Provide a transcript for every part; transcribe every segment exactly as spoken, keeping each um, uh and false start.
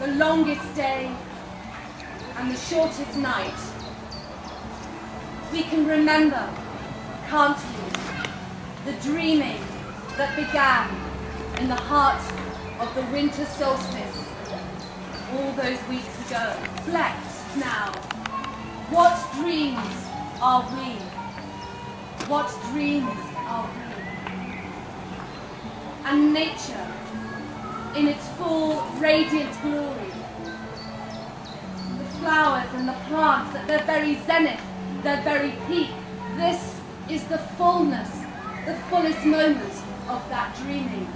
the longest day and the shortest night. We can remember, can't we, the dreaming that began in the heart of the winter solstice all those weeks ago. Reflect now. What dreams are we? What dreams are we? And nature, in its full radiant glory, the flowers and the plants at their very zenith, their very peak, this is the fullness, the fullest moment of that dreaming.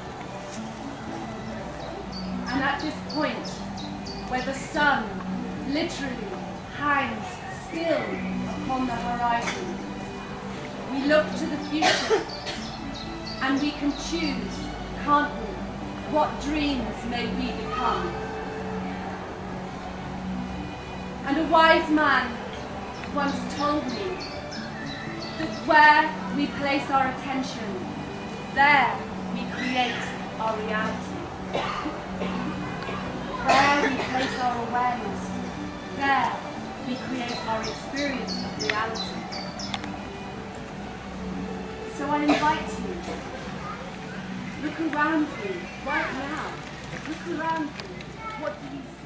And at this point, where the sun literally hangs still upon the horizon, we look to the future and we can choose, can't we, what dreams may we become. And a wise man once told me that where we place our attention, there we create our reality. Where we place our awareness, there we create our experience of reality. So I invite you, look around you right now. Look around you. What do you see?